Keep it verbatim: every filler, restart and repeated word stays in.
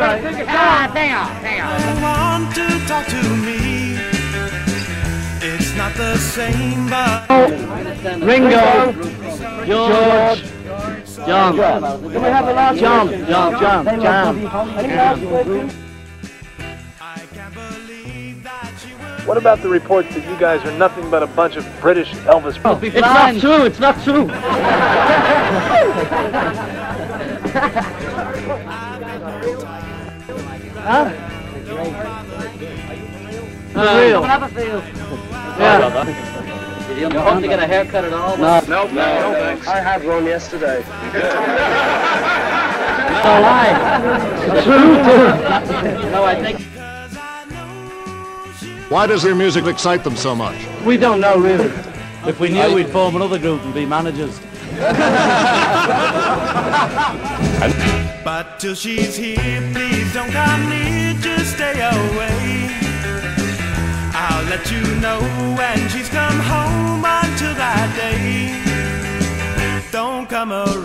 Ah, hang on, hang on. Want to talk to me? It's not the same, but Ringo, George, John. Can we have a last John, John, John, John. I can't believe that you would. What about the reports that you guys are nothing but a bunch of British Elvis? It's not true, it's not true. Huh? Uh, real. Have a feel. Yeah. Did you hope to get a haircut at all? No. No, no, no, thanks. I had one yesterday. No lie. True, too. No, I think. Why does their music excite them so much? We don't know, really. If we knew, we'd form another group and be managers. But till she's here, please don't come near, just stay away. I'll let you know when she's come home. Until that day, don't come away.